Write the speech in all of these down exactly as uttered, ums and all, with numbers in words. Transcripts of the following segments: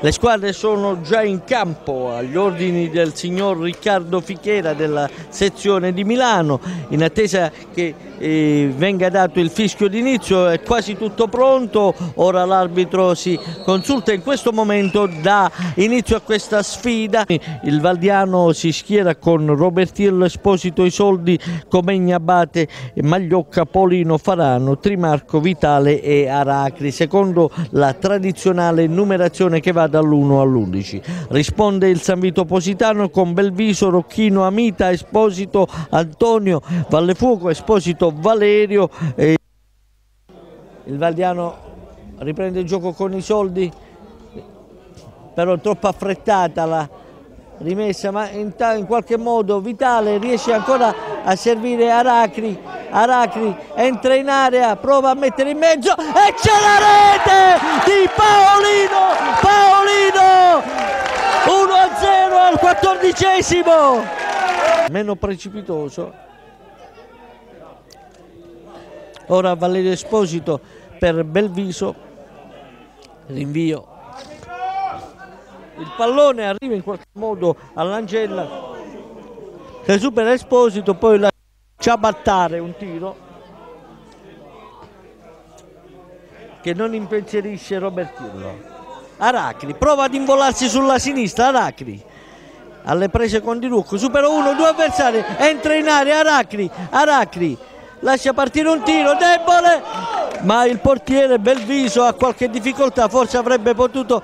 Le squadre sono già in campo agli ordini del signor Riccardo Fichera della sezione di Milano, in attesa che eh, venga dato il fischio d'inizio. È quasi tutto pronto, ora l'arbitro si consulta, in questo momento dà inizio a questa sfida. Il Valdiano si schiera con Robertiello, Esposito, Isoldi, Comegna, Abate, Magliocca, Polino, Farano, Trimarco, Vitale e Aracri, secondo la tradizionale numerazione che va dall'uno all'undici. Risponde il San Vito Positano con Belviso, Rocchino, Amita, Esposito, Antonio, Vallefuoco, Esposito, Valerio. E il Valdiano riprende il gioco con Isoldi, però troppo affrettata la rimessa, ma in, in qualche modo Vitale riesce ancora a servire Aracri. Aracri entra in area, prova a mettere in mezzo e c'è la rete di Paolino! Paolino! uno a zero al quattordicesimo! Meno precipitoso. Ora Valerio Esposito per Belviso, rinvio. Il pallone arriva in qualche modo all'Angella, che supera Esposito, poi la ciabattare un tiro che non impensierisce Robertiello. Aracri prova ad involarsi sulla sinistra, Aracri alle prese con Di Rucco, supera uno, due avversari, entra in area Aracri, Aracri lascia partire un tiro debole, ma il portiere Belviso ha qualche difficoltà, forse avrebbe potuto.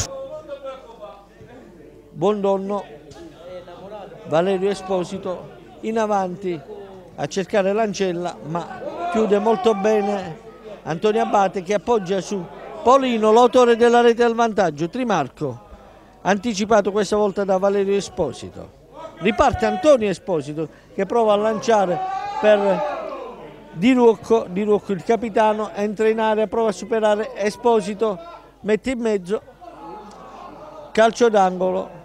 Buondonno, Valerio Esposito in avanti a cercare l'Ancella, ma chiude molto bene Antonio Abate, che appoggia su Polino, l'autore della rete al vantaggio. Trimarco, anticipato questa volta da Valerio Esposito. Riparte Antonio Esposito, che prova a lanciare per Di Rucco. Di Rucco, il capitano, entra in area, prova a superare Esposito, mette in mezzo, calcio d'angolo.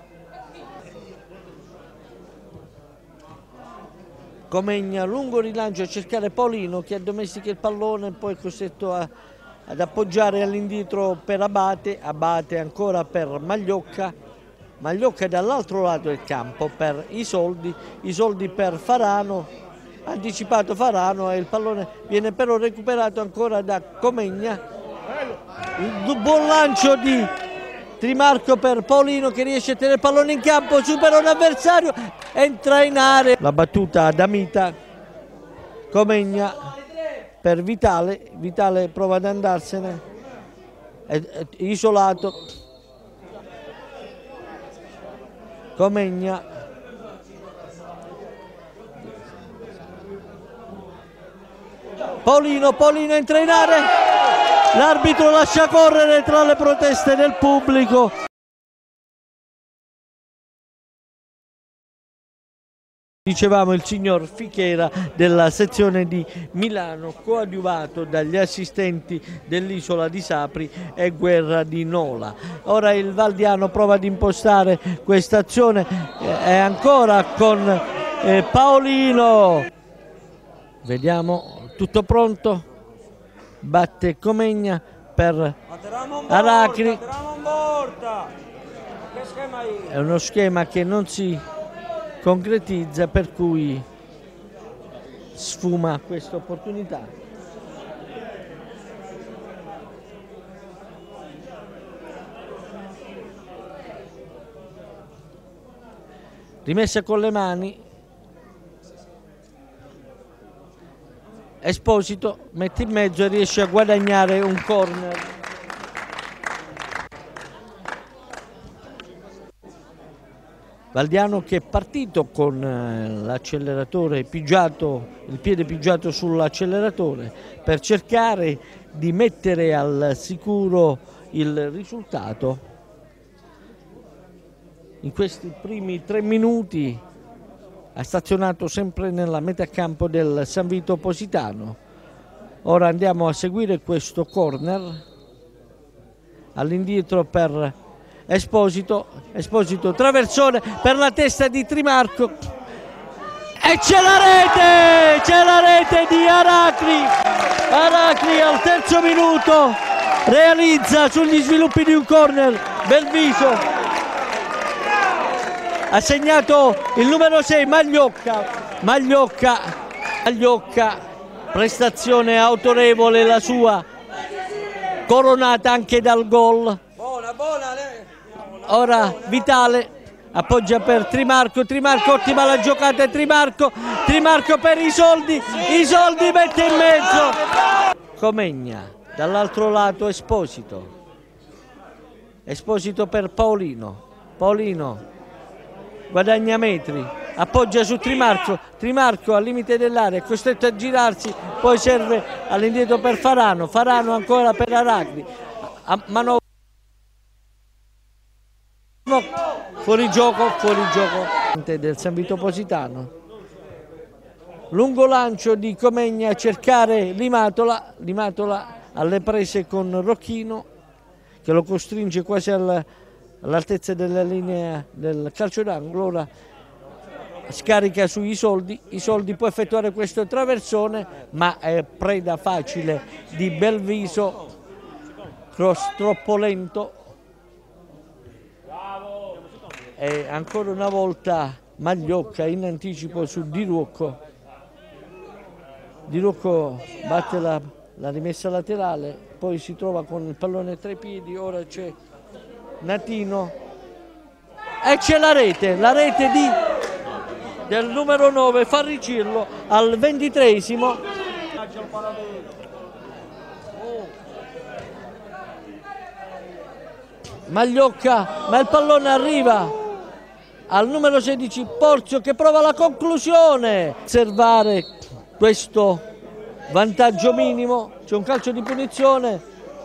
Comegna, lungo rilancio a cercare Polino, che addomestica il pallone, poi è costretto a, ad appoggiare all'indietro per Abate. Abate ancora per Magliocca. Magliocca dall'altro lato del campo per Isoldi. Isoldi per Farano. Anticipato Farano e il pallone viene però recuperato ancora da Comegna. Il buon lancio di Trimarco per Paolino, che riesce a tenere il pallone in campo, supera un avversario, entra in area. La battuta ad Amita. Comegna per Vitale, Vitale prova ad andarsene, è, è isolato. Comegna. Paolino, Paolino entra in area. L'arbitro lascia correre tra le proteste del pubblico. Dicevamo il signor Fichera della sezione di Milano, coadiuvato dagli assistenti dell'Isola di Sapri e Guerra di Nola. Ora il Valdiano prova ad impostare questa azione, è ancora con eh, Paolino. Vediamo, tutto pronto. Batte Comegna per Aracri. È uno schema che non si concretizza, per cui sfuma questa opportunità. Rimessa con le mani. Esposito mette in mezzo e riesce a guadagnare un corner. Valdiano che è partito con l'acceleratore pigiato, il piede pigiato sull'acceleratore, per cercare di mettere al sicuro il risultato. In questi primi tre minuti ha stazionato sempre nella metà campo del San Vito Positano. Ora andiamo a seguire questo corner all'indietro per Esposito. Esposito, traversone per la testa di Trimarco e c'è la rete, c'è la rete di Aracri. Aracri al terzo minuto realizza sugli sviluppi di un corner Belviso, ha segnato il numero sei Magliocca, Magliocca, Magliocca, prestazione autorevole la sua, coronata anche dal gol. Ora Vitale appoggia per Trimarco, Trimarco ottima la giocata, Trimarco, Trimarco per i soldi, i soldi mette in mezzo. Comegna, dall'altro lato Esposito, Esposito per Paolino, Paolino guadagna metri, appoggia su Trimarco, Trimarco al limite dell'area, è costretto a girarsi, poi serve all'indietro per Farano, Farano ancora per Aragli, manovra. Fuori gioco, fuori gioco del San Vito Positano. Lungo lancio di Comegna a cercare Limatola, Limatola alle prese con Rocchino che lo costringe quasi all'altezza della linea del calcio d'angolo. Ora scarica sui soldi, i soldi può effettuare questo traversone ma è preda facile di Belviso, cross troppo lento. E ancora una volta Magliocca in anticipo su Di Ruocco. Di Ruocco batte la, la rimessa laterale, poi si trova con il pallone tra i piedi, ora c'è Natino e c'è la rete, la rete di, del numero nove Farricillo al ventitreesimo. Magliocca, ma il pallone arriva al numero sedici Porzio che prova la conclusione. Osservare questo vantaggio minimo, c'è un calcio di punizione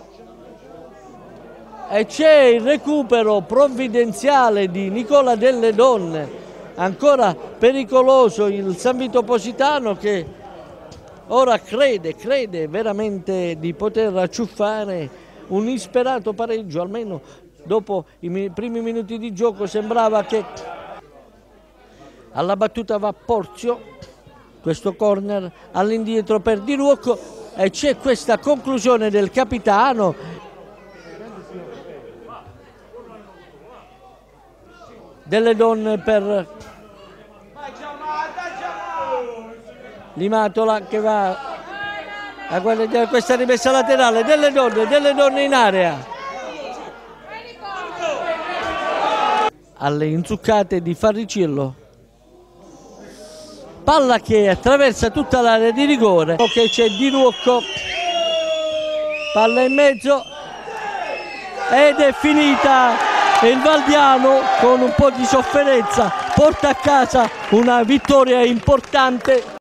e c'è il recupero provvidenziale di Nicola Delle Donne. Ancora pericoloso il San Vito Positano che ora crede, crede veramente di poter acciuffare un insperato pareggio, almeno dopo i primi minuti di gioco sembrava che alla battuta va Porzio, questo corner all'indietro per Di Ruocco e c'è questa conclusione del capitano. Delle Donne per Limatola che va a guardare questa rimessa laterale, Delle Donne, Delle Donne in area. Alle inzuccate di Farricillo, palla che attraversa tutta l'area di rigore, ok, c'è Di Ruocco, palla in mezzo ed è finita. Il Valdiano con un po' di sofferenza porta a casa una vittoria importante.